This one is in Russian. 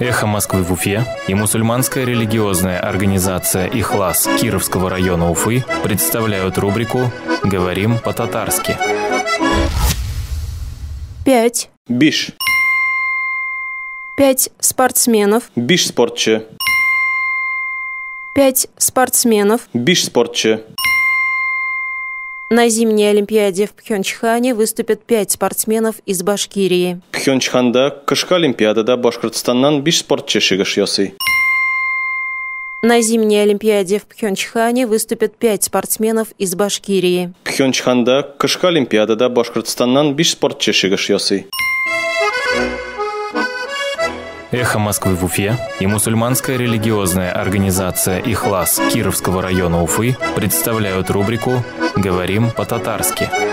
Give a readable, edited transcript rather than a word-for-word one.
«Эхо Москвы» в Уфе и мусульманская религиозная организация «Ихлас» Кировского района Уфы представляют рубрику «Говорим по-татарски». 5. Биш. 5 спортсменов. Биш спортчы. 5 спортсменов. Биш спортчы. На зимней Олимпиаде в Пхенчхане выступят 5 спортсменов из Башкирии. Пхенчханда кышкы олимпиадада Башкортостаннан биш спортчы чыгыш ясый. На зимней Олимпиаде в Пхенчхане выступят 5 спортсменов из Башкирии. Пхенчханда кышкы олимпиадада Башкортостаннан биш спортчы чыгыш ясый. «Эхо Москвы» в Уфе и мусульманская религиозная организация «Ихлас» Кировского района Уфы представляют рубрику «Говорим по-татарски».